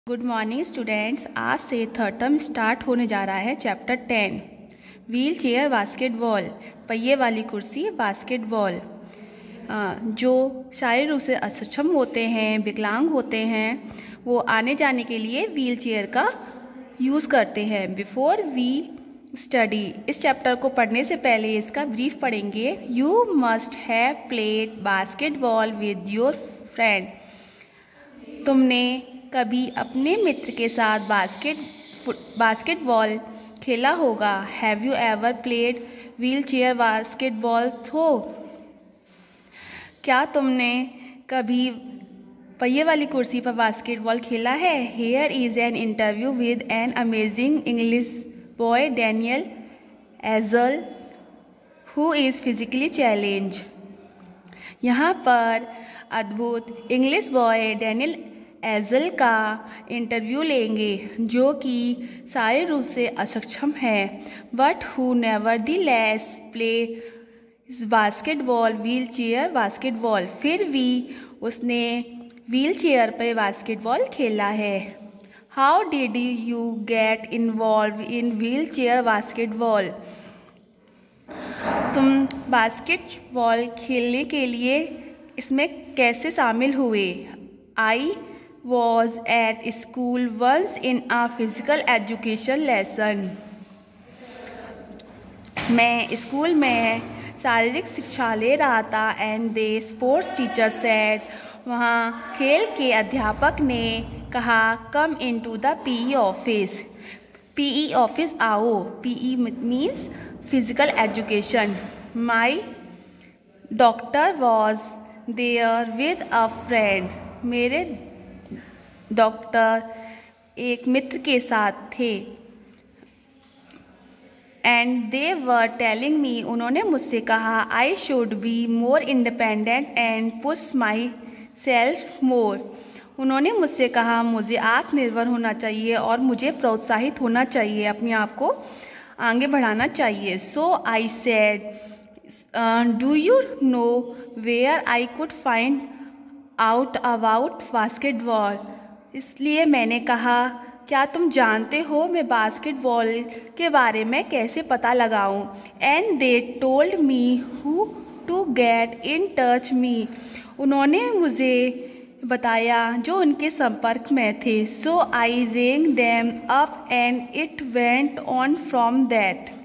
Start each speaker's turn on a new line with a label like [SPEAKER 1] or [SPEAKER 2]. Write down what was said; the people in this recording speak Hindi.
[SPEAKER 1] Good morning students. आज से थर्ड टर्म स्टार्ट होने जा रहा है। चैप्टर 10 व्हील चेयर बास्केटबॉल, पहिए वाली कुर्सी बास्केटबॉल। जो शारीरिक रूप से अक्षम होते हैं, विकलांग होते हैं, वो आने जाने के लिए व्हील चेयर का यूज़ करते हैं। बिफोर वी स्टडी, इस चैप्टर को पढ़ने से पहले इसका ब्रीफ पढ़ेंगे। You must have played basketball with your friend. तुमने कभी अपने मित्र के साथ बास्केटबॉल खेला होगा। Have you ever played wheel chair basketball though. क्या तुमने कभी पहिए वाली कुर्सी पर बास्केटबॉल खेला है। Here is an interview with an amazing English boy Daniel Edgell who is physically challenge. यहाँ पर अद्भुत इंग्लिश बॉय डैनियल एजल का इंटरव्यू लेंगे, जो कि शारीरिक रूप से अक्षम है, but who nevertheless play basketball wheel chair basketball. फिर भी उसने व्हील चेयर पर बास्केटबॉल खेला है। How did you get involve in wheel chair basketball. तुम बास्केटबॉल खेलने के लिए इसमें कैसे शामिल हुए। I was at school once in a physical education lesson। मैं स्कूल में शारीरिक शिक्षा ले रहा था। And the sports teacher said, वहाँ खेल के अध्यापक ने कहा, come into the PE office। PE office आओ। PE means physical education। My doctor was there with a friend। मेरे डॉक्टर एक मित्र के साथ थे। And they were telling me, उन्होंने मुझसे कहा, I should be more independent and push myself more. उन्होंने मुझसे कहा, मुझे आत्मनिर्भर होना चाहिए और मुझे प्रोत्साहित होना चाहिए, अपने आप को आगे बढ़ाना चाहिए। So I said, do you know where I could find out about basketball. इसलिए मैंने कहा, क्या तुम जानते हो मैं बास्केटबॉल के बारे में कैसे पता लगाऊं। And they told me who to get in touch me. उन्होंने मुझे बताया जो उनके संपर्क में थे। So I rang them up and it went on from that.